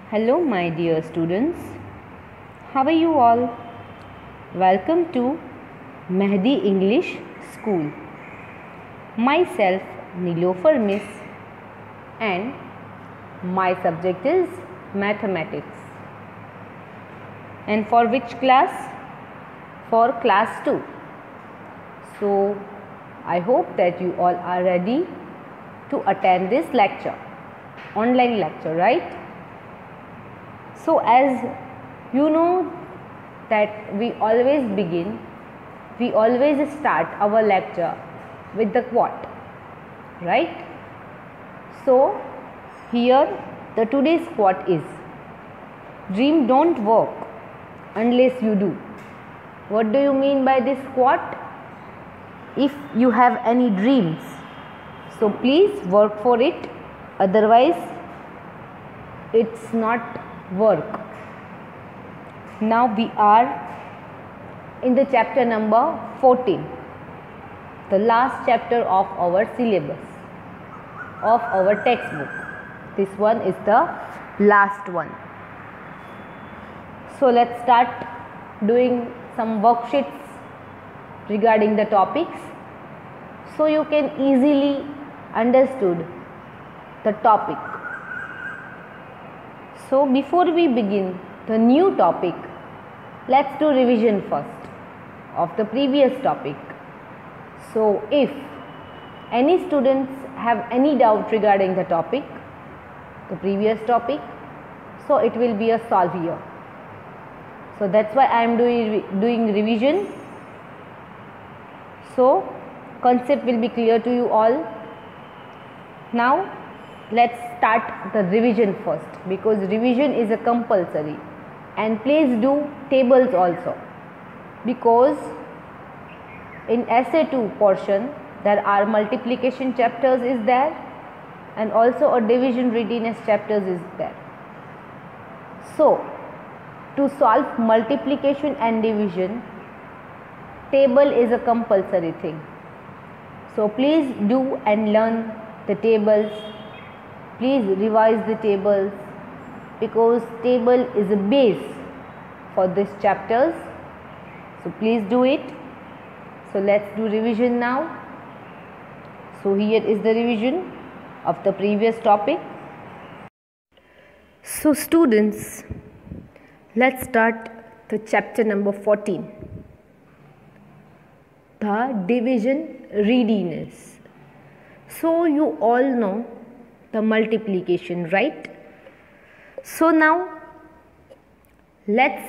Hello, my dear students. How are you all? Welcome to Mehdi English School. Myself, Nilofer Miss, and my subject is Mathematics. And for which class? For class 2. So, I hope that you all are ready to attend this lecture, online lecture, right? So, as you know that we always start our lecture with the quote, right? So, here the today's quote is, dream don't work unless you do. What do you mean by this quote? If you have any dreams, so please work for it, otherwise it's not work. Now we are in the chapter number 14, the last chapter of our syllabus, of our textbook. This one is the last one. So let's start doing some worksheets regarding the topics, so you can easily understood the topic. So before we begin the new topic, let's do revision first of the previous topic. So if any students have any doubt regarding the topic, the previous topic, so it will be a solve here. So that's why I am doing revision. So concept will be clear to you all. Now let's start the revision first, because revision is a compulsory, and please do tables also, because in essay 2 portion there are multiplication chapters is there, and also a division readiness chapters is there. So to solve multiplication and division, table is a compulsory thing. So please do and learn the tables. Please revise the tables, because table is a base for these chapters. So please do it. So let's do revision now. So here is the revision of the previous topic. So students, let's start the chapter number 14, the division readiness. So you all know the multiplication, right? So now let's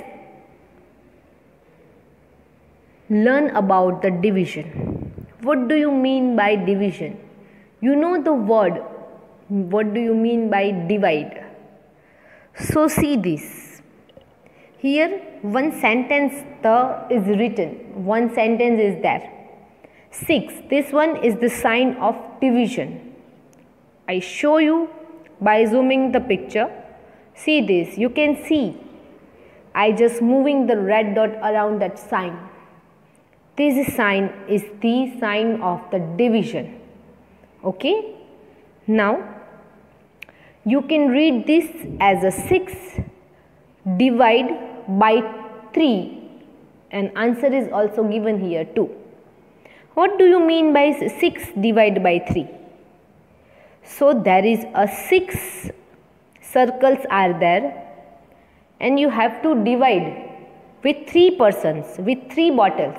learn about the division. What do you mean by division? You know the word. What do you mean by divide? So see this. Here one sentence is written. One sentence is there. 6. This one is the sign of division. I show you by zooming the picture. See this. You can see I just moving the red dot around that sign. This sign is the sign of the division. Okay. Now you can read this as a 6 divide by 3, and answer is also given here too. What do you mean by 6 divide by 3? So there is a 6 circles are there, and you have to divide with 3 persons, with 3 bottles.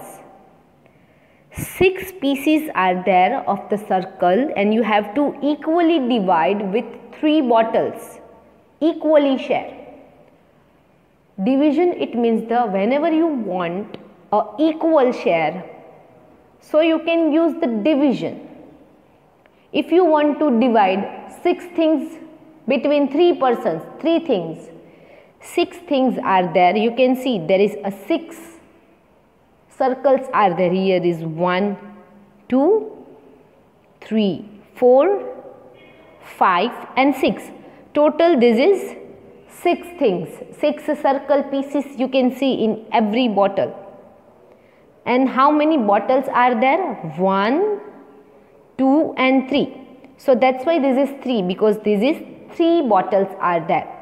6 pieces are there of the circle, and you have to equally divide with 3 bottles, equally share. Division, it means the whenever you want a equal share, so you can use the division. If you want to divide 6 things between 3 persons, 3 things, 6 things are there. You can see there is a 6 circles are there. Here is 1, 2, 3, 4, 5 and 6. Total this is 6 things. 6 circle pieces you can see in every bottle. And how many bottles are there? 1, 2 and 3. So that's why this is 3, because this is 3 bottles are there.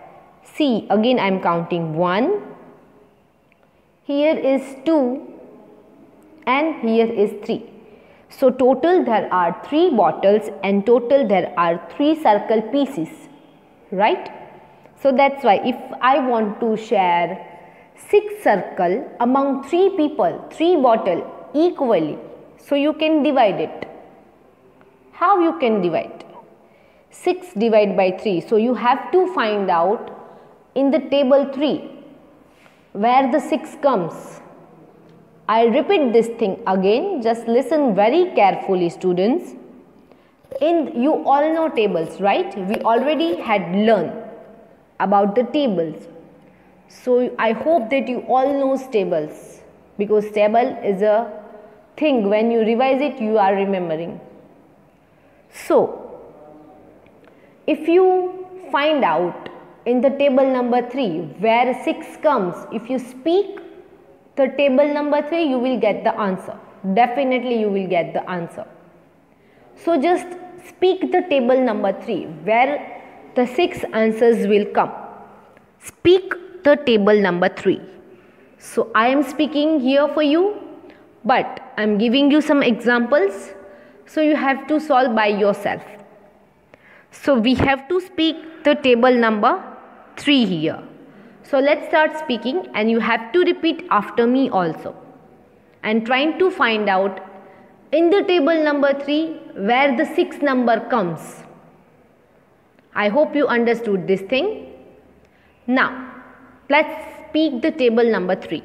See, again I am counting 1, here is 2 and here is 3. So total there are 3 bottles and total there are 3 circle pieces, right? So that's why if I want to share 6 circle among 3 people, 3 bottle equally, so you can divide it. How you can divide? 6 divided by 3. So you have to find out in the table 3 where the 6 comes. I repeat this thing again, just listen very carefully students. You all know tables, right? We already had learned about the tables. So I hope that you all know tables, because table is a thing when you revise it you are remembering. So if you find out in the table number 3 where 6 comes, if you speak the table number 3 you will get the answer. Definitely you will get the answer. So just speak the table number 3 where the 6 answers will come. Speak the table number 3. So I am speaking here for you, but I am giving you some examples, so you have to solve by yourself. So we have to speak the table number 3 here. So let's start speaking and you have to repeat after me also, and trying to find out in the table number 3 where the 6 number comes. I hope you understood this thing. Now let's speak the table number 3.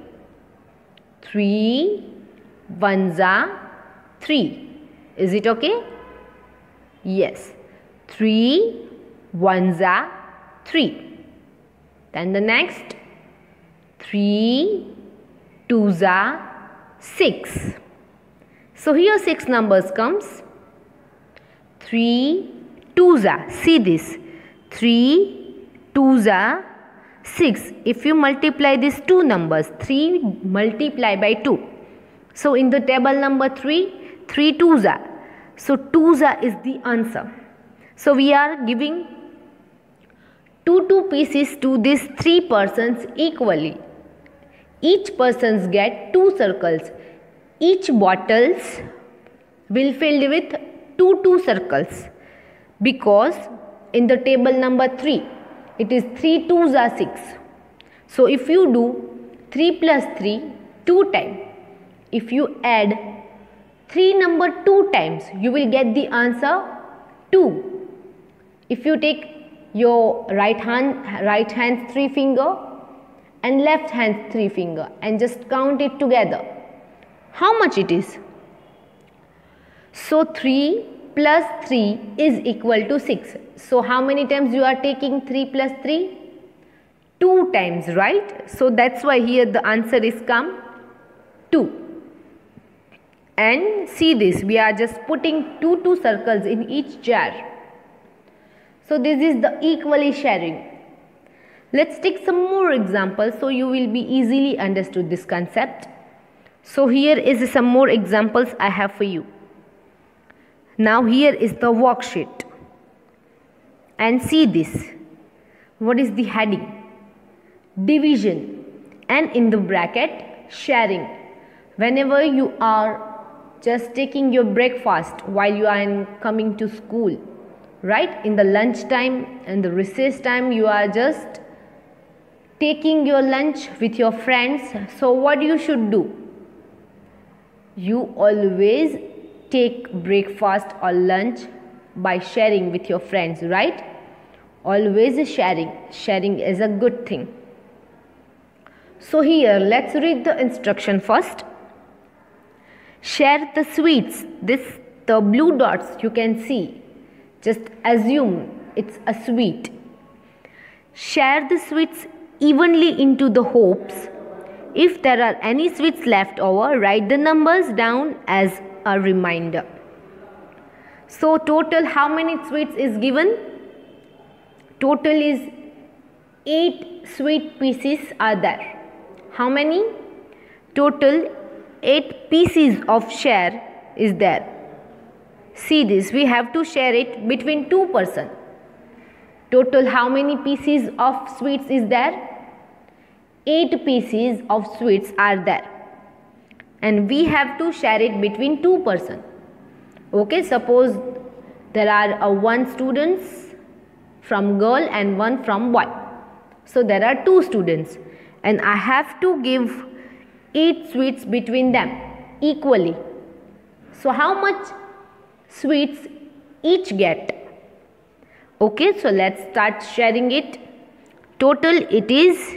3 ones are 3. Is it okay? Yes. 3 ones are 3. Then the next 3 twos are 6. So here 6 numbers comes. 3 twos are, see this, 3 twos are 6. If you multiply these 2 numbers, 3 multiply by 2. So in the table number 3, 3 twos are. So twos are is the answer. So we are giving 2 pieces to these 3 persons equally. Each persons get 2 circles. Each bottles will filled with 2 circles, because in the table number 3 it is 3 twos are 6. So if you do 3 plus 3 2 times, if you add 3 number 2 times you will get the answer 2. If you take your right hand's 3 finger and left hand's 3 finger and just count it together, how much it is? So 3 plus 3 is equal to 6. So how many times you are taking 3 plus 3? 2 times, right? So that's why here the answer is come 2. And see this, we are just putting 2 circles in each jar. So this is the equally sharing. Let's take some more examples so you will be easily understood this concept. So here is some more examples I have for you. Now here is the worksheet. And see this. What is the heading? Division. And in the bracket, sharing. Whenever you are just taking your breakfast while you are coming to school, right? In the lunch time and the recess time, you are just taking your lunch with your friends. So what you should do? You always take breakfast or lunch by sharing with your friends, right? Always sharing. Sharing is a good thing. So here let's read the instruction first. Share the sweets. The blue dots you can see. Just assume it's a sweet. Share the sweets evenly into the hopes. If there are any sweets left over, write the numbers down as a reminder. So total how many sweets is given? Total is 8 sweet pieces are there. How many? Total 8 pieces of share is there. See this, we have to share it between 2 persons. Total how many pieces of sweets is there? 8 pieces of sweets are there. And we have to share it between 2 persons. Okay, suppose there are 1 students from girl and 1 from boy. So there are 2 students and I have to give 8 sweets between them equally. So how much sweets each get? Okay, so let's start sharing it. Total it is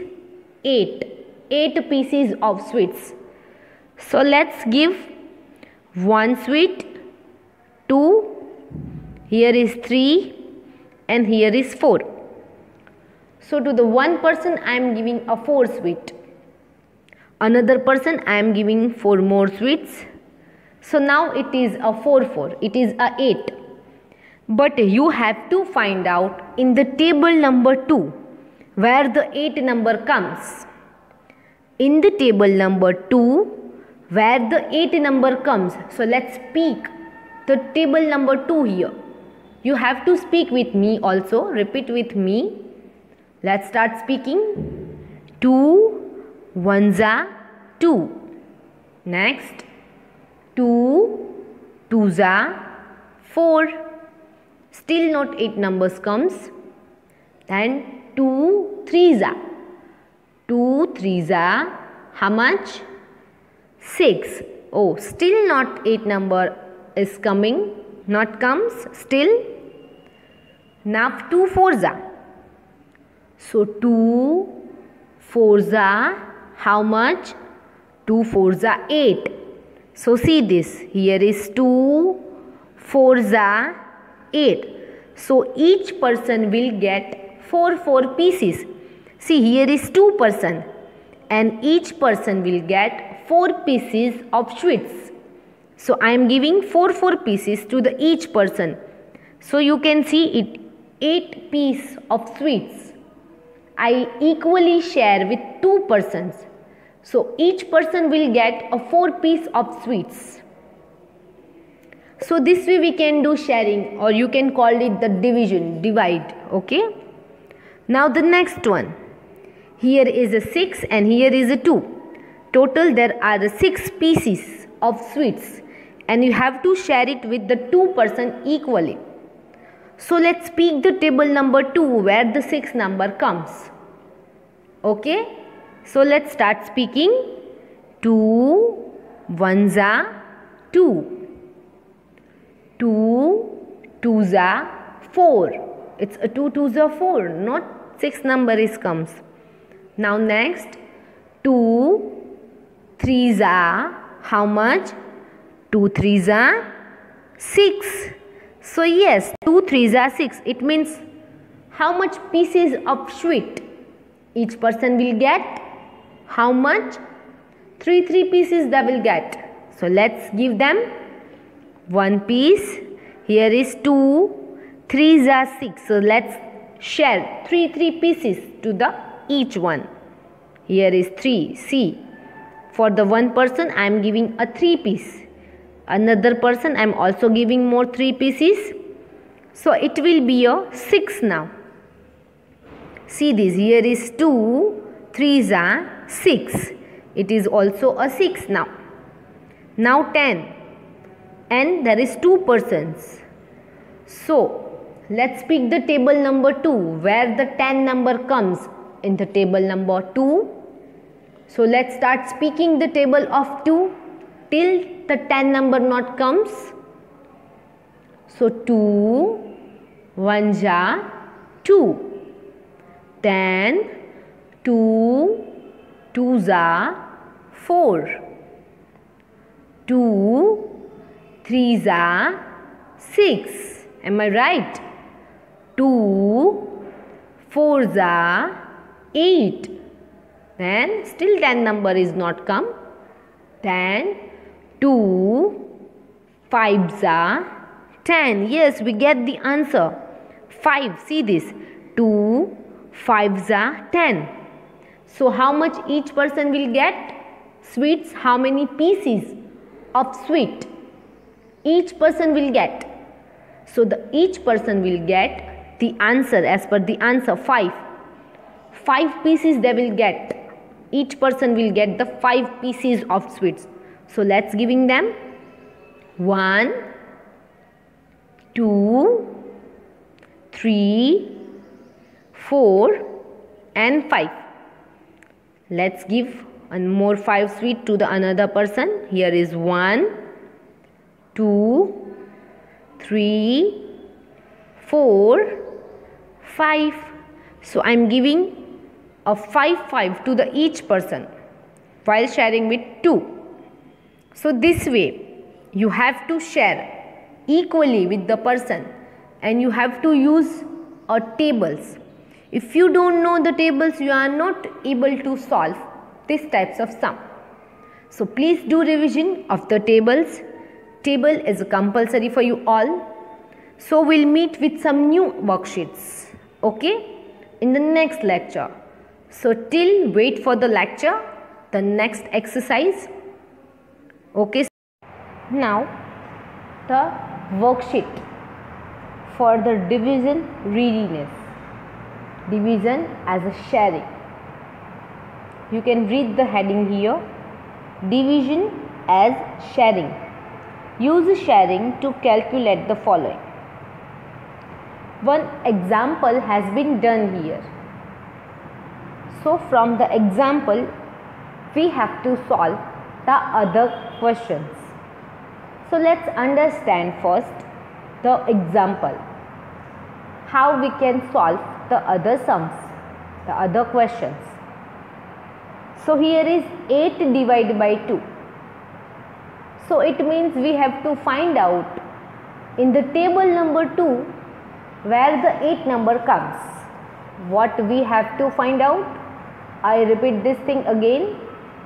8 pieces of sweets. So let's give 1 sweet, 2, here is 3 and here is 4. So to the one person I am giving a 4 sweet. Another person I am giving 4 more sweets. So now it is a 4, it is a 8. But you have to find out in the table number 2 where the 8 number comes. In the table number 2 where the 8 number comes. So let's speak the table number 2 here. You have to speak with me also. Repeat with me. Let's start speaking. 2 1s are 2. Next. 2 2s are 4. Still not 8 numbers comes. Then 2 3s are. 2 3s are how much? 6. Oh, still not 8 number is coming. Not comes still. Now 2 4s are. So 2 4s are how much? 2 4s are 8. So see this. Here is 2 4s are 8. So each person will get 4 pieces. See, here is 2 person and each person will get 4 pieces of sweets. So I am giving 4 pieces to the each person. So you can see it 8 pieces of sweets. I equally share with 2 persons. So each person will get a 4 piece of sweets. So this way we can do sharing, or you can call it the division, divide. Okay. Now the next one. Here is a 6 and here is a 2. Total there are 6 pieces of sweets and you have to share it with the 2 person equally. So let's pick the table number 2 where the 6 number comes. Okay. So let's start speaking. 2 1s are 2. 2 2s are 4. It's a 2 2s are 4, not 6 number is comes. Now next 2 3s are how much? 2 3s are 6. So yes, 2 3s are 6. It means how much pieces of sweet each person will get? How much? 3 pieces they will get. So let's give them 1 piece. Here is 2 3s are 6. So let's share 3 pieces to the each one. Here is 3. See, for the one person I am giving a 3 piece. Another person I am also giving more 3 pieces. So it will be a 6 now. See this, here is 2 3s are 6. It is also a 6 now. Now 10 and there is 2 persons. So let's pick the table number 2 where the 10 number comes in the table number 2. So let's start speaking the table of 2 till the 10 number not comes. So 2 1s are 2. Then 2 2s are 4. 2 3s are 6. Am I right? 2 4s are 8. Then still 10 number is not come. Then 2 5s are 10. Yes, we get the answer. 5. See this. 2 5s are 10. So how much each person will get? Sweets. How many pieces of sweet each person will get? So each person will get the answer, as per the answer 5. 5 pieces they will get. Each person will get the 5 pieces of sweets. So let's giving them 1, 2, 3, 4 and 5. Let's give one more 5 sweet to the another person. Here is 1, 2, 3, 4, 5. So I am giving a 5 to the each person while sharing with 2. So this way you have to share equally with the person, and you have to use tables. If you don't know the tables, you are not able to solve these types of sum. So please do revision of the tables. Table is compulsory for you all. So we'll meet with some new worksheets, okay, in the next lecture. So till wait for the lecture, the next exercise, okay. Now the worksheet for the division readiness. Division as a sharing. You can read the heading here. Division as sharing. Use sharing to calculate the following. One example has been done here. So from the example, we have to solve the other questions. So let's understand first the example. How we can solve the other sums, the other questions. So here is 8 divided by 2. So it means we have to find out in the table number 2 where the 8 number comes. What we have to find out? I repeat this thing again.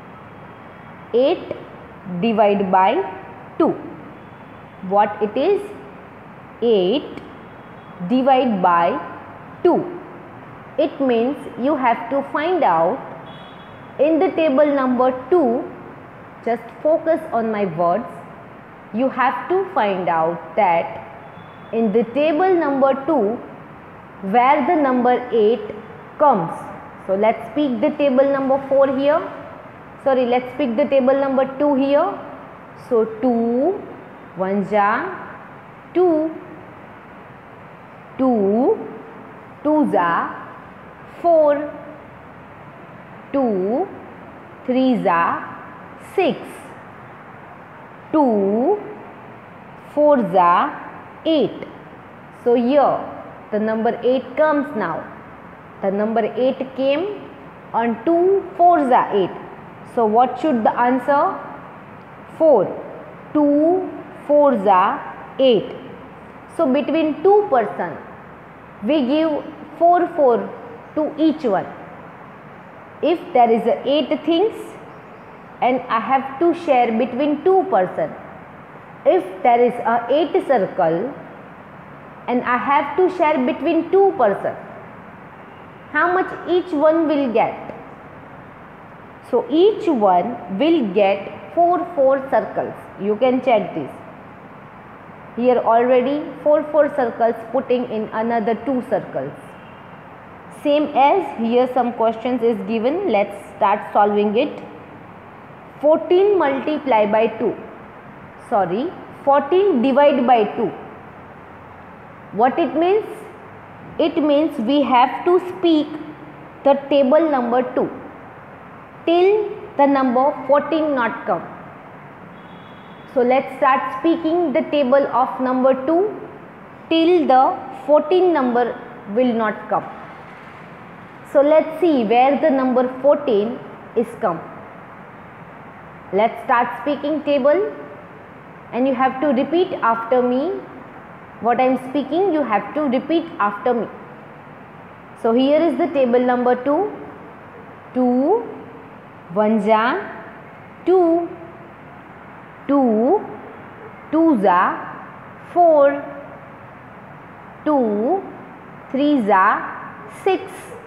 8 divided by 2. What it is? 8 divided by 2. It means you have to find out in the table number 2, just focus on my words, you have to find out that in the table number 2 where the number 8 comes. So let's pick the table number 4 here. Sorry, let's pick the table number 2 here. So 2, 1 ja 2, 2, 2 ja 4, 2, 3 ja 6, 2, 4 ja 8. So here the number 8 comes now. The number 8 came on 2 4 ja 8. So what should the answer? 4. 2 4 ja 8. So between 2 persons we give 4 to each one. If there is 8 things and I have to share between 2 persons, if there is 8 circle and I have to share between 2 persons, how much each one will get? So each one will get 4 circles. You can check this. Here already 4 circles putting in another 2 circles. Same as here some questions is given. Let's start solving it. 14 multiplied by 2. Sorry, 14 divided by 2. What it means? It means we have to speak the table number 2 till the number 14 not come. So let's start speaking the table of number 2 till the 14 number will not come. So let's see where the number 14 is come. Let's start speaking table, and you have to repeat after me. What I am speaking, you have to repeat after me. So here is the table number 2. 2, 1 ja 2, 2, 2 ja 4, 2, 3 ja 6,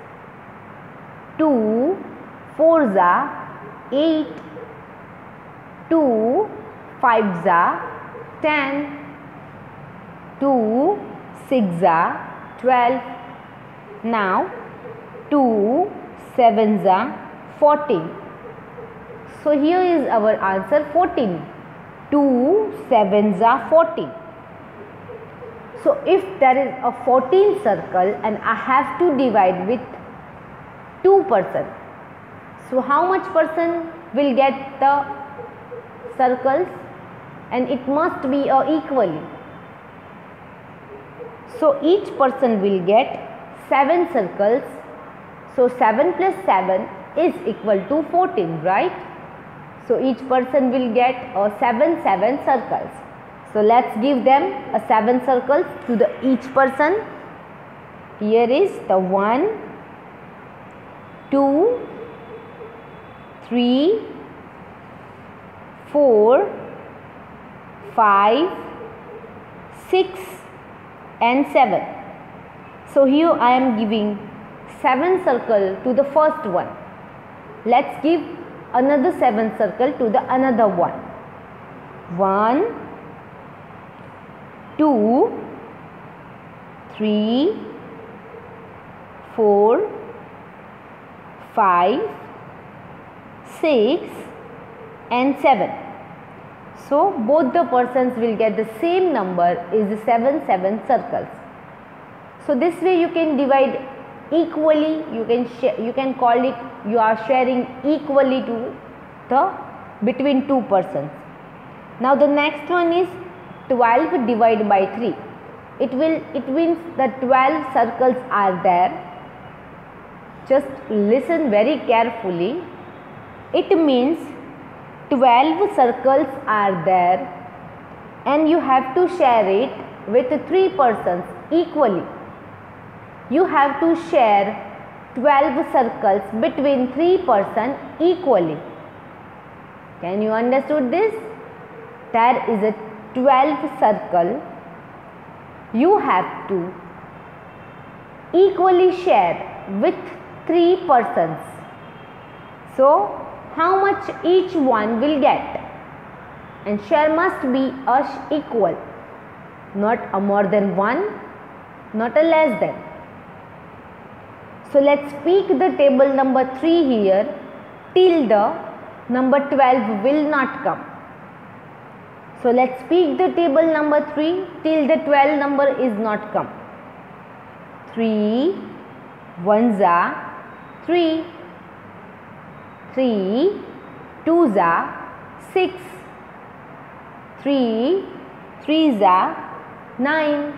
2, 4 ja 8, 2, 5 ja 10, 2, 6 ja 12. Now 2 sevens are 14. So here is our answer 14. 2 sevens are 14. So if there is a 14 circle and I have to divide with 2%, so how much person will get the circles? And it must be equally. So each person will get 7 circles. So 7 plus 7 is equal to 14, right? So each person will get 7 circles. So let's give them a 7 circles to each person. Here is the 1, 2, 3, 4, 5, 6 and 7. So here I am giving 7 circle to the first one. Let's give another 7 circle to the another one. 1, 2, 3, 4, 5, 6 and 7. So both the persons will get the same number is 7 circles. So this way you can divide equally. You can call it you are sharing equally to the between two persons. Now the next one is 12 divided by 3. It means that 12 circles are there. Just listen very carefully. It means 12 circles are there and you have to share it with 3 persons equally. You have to share 12 circles between 3 persons equally. Can you understood this? There is a 12 circle. You have to equally share with 3 persons. So how much each one will get? And share must be equal, not a more than 1, not a less than. So let's pick the table number 3 here till the number 12 will not come. So let's pick the table number 3 till the 12 number is not come. 3 ones are 3, 3 twos are 6, 3 threes are 9,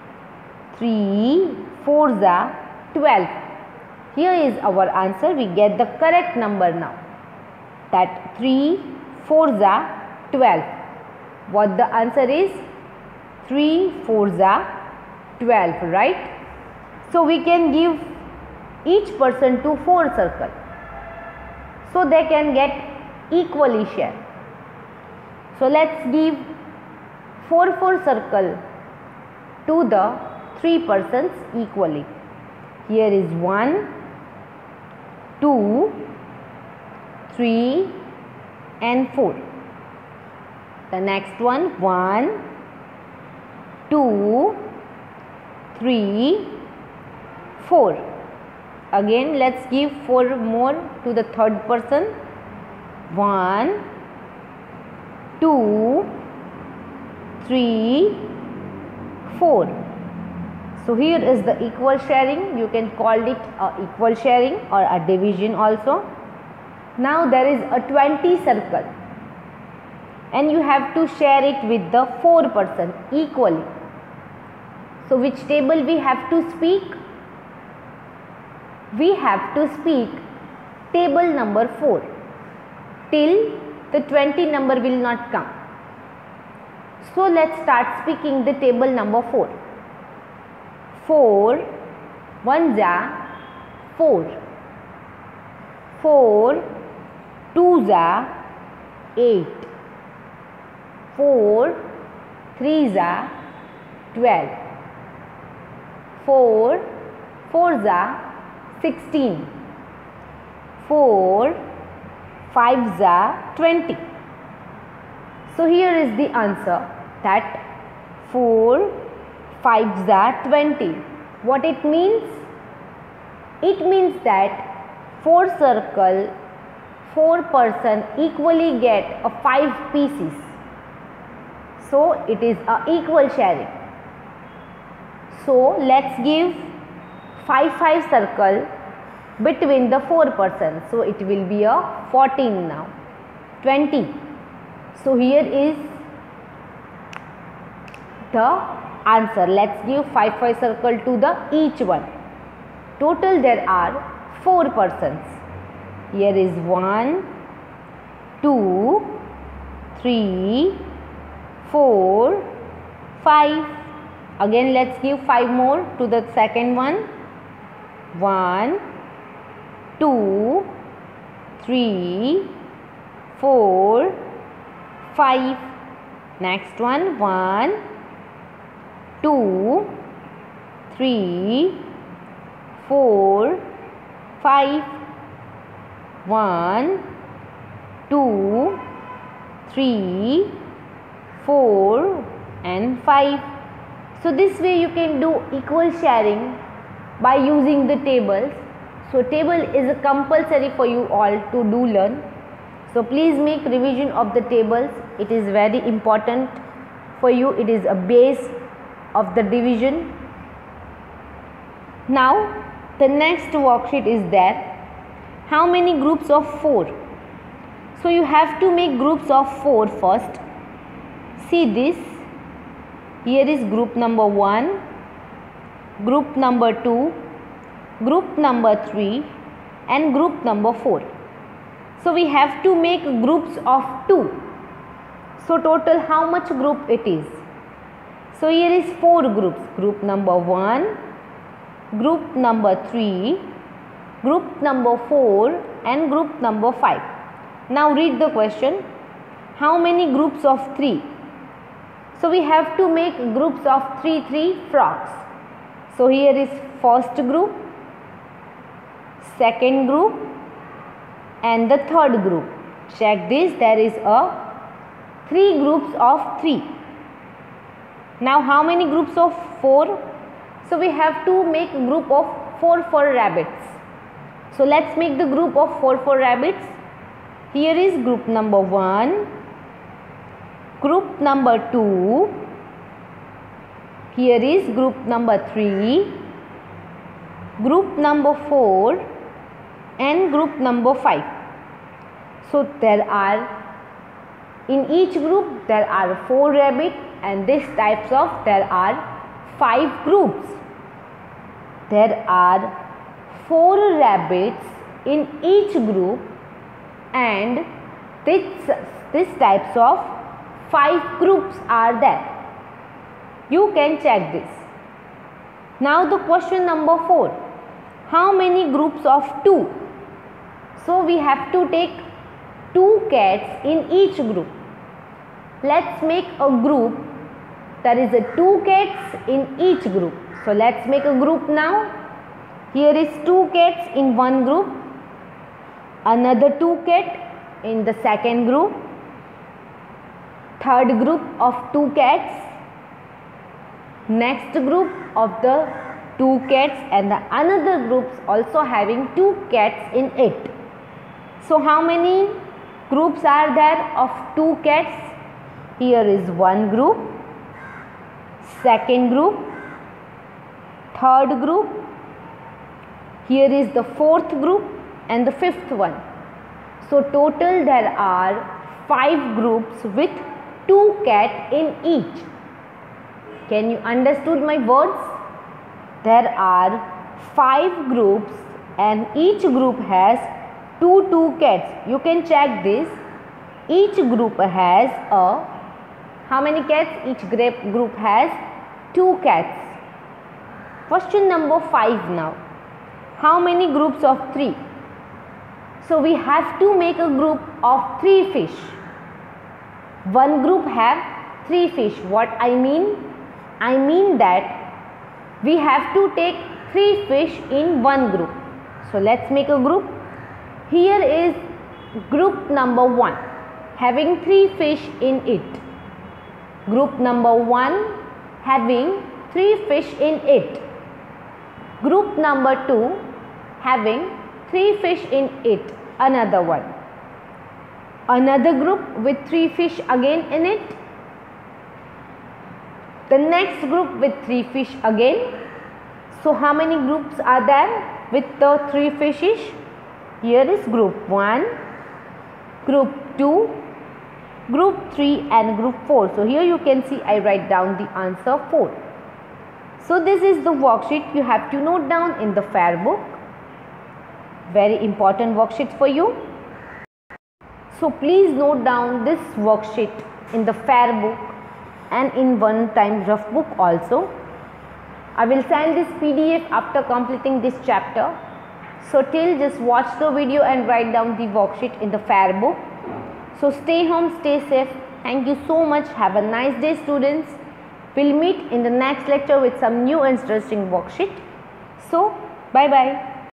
3 fours are 12. Here is our answer. We get the correct number now. That 3 fours are 12. What the answer is? 3 fours are 12, right? So we can give each person to 4 circles, so they can get equally share. So let's give 4 circle to the 3 persons equally. Here is 1, 2, 3 and 4. The next one 1, 2, 3, 4. Again let's give 4 more to the third person. 1, 2, 3, 4. So here is the equal sharing. You can call it equal sharing or a division also. Now there is a 20 circle and you have to share it with the 4 person equally. So which table we have to speak? We have to speak table number 4 till the 20 number will not come. So let's start speaking the table number 4. 4 ones are 4, 4 twos are 8, 4 threes are 12, 4 fours are 16, 4 fives are 20. So here is the answer, that 4 fives are 20. What it means? It means that 4 circle, 4 person equally get a 5 pieces. So it is a equal sharing. So let's give 5 circle between the 4 persons. So it will be a 14 now. 20. So here is the answer. Let's give 5 circle to the each one. Total there are 4 persons. Here is 1, 2, 3, 4, 5. Again let's give 5 more to the second one. 1, 2, 3, 4, 5. Next one. 1, 2, 3, 4, 5. 1, 2, 3, 4 and 5. So this way you can do equal sharing by using the tables. So table is a compulsory for you all to do learn. So please make revision of the tables. It is very important for you. It is a base of the division. Now the next worksheet is there. How many groups of 4? So you have to make groups of 4 first. See this. Here is group number 1, group number 2, group number 3 and group number 4. So we have to make groups of 2. So total how much group it is? So here is 4 groups. Group number 1, group number 3, group number 4 and group number 5. Now read the question. How many groups of 3? So we have to make groups of 3 frogs. So here is first group, second group and the third group. Check this. There is a 3 groups of 3. Now how many groups of 4? So we have to make a group of 4 rabbits. So let's make the group of 4 rabbits. Here is group number 1, group number 2, here is group number 3, group number 4 and group number 5. So there are, in each group there are 4 rabbits and this types of there are 5 groups. There are 4 rabbits in each group and this types of 5 groups are there. You can check this. Now the question number 4. How many groups of 2? So we have to take 2 cats in each group. Let's make a group. There is a 2 cats in each group. So let's make a group now. Here is 2 cats in one group. Another 2 cat in the second group. Third group of 2 cats. Next group of the 2 cats and the another groups also having 2 cats in it. So how many groups are there of 2 cats? Here is one group, second group, third group, here is the fourth group and the fifth one. So total there are 5 groups with 2 cats in each. Can you understood my words? There are 5 groups and each group has 2 cats. You can check this. Each group has how many cats? Each group has 2 cats. Question number 5 now. How many groups of 3? So we have to make a group of 3 fish. One group have 3 fish. What I mean? I mean that we have to take 3 fish in one group. So let's make a group. Here is group number 1 having 3 fish in it. Group number 1 having 3 fish in it. Group number 2 having 3 fish in it, another one. Another group with 3 fish again in it. The next group with 3 fish again. So how many groups are there with the 3 fishes? Here is group 1, group 2, group 3 and group 4. So here you can see I write down the answer 4. So this is the worksheet you have to note down in the fair book. Very important worksheet for you. So please note down this worksheet in the fair book and in one time rough book also. I will send this PDF after completing this chapter. So till just watch the video and write down the worksheet in the fair book. So stay home, stay safe. Thank you so much. Have a nice day, students. We'll meet in the next lecture with some new interesting worksheet. So bye bye.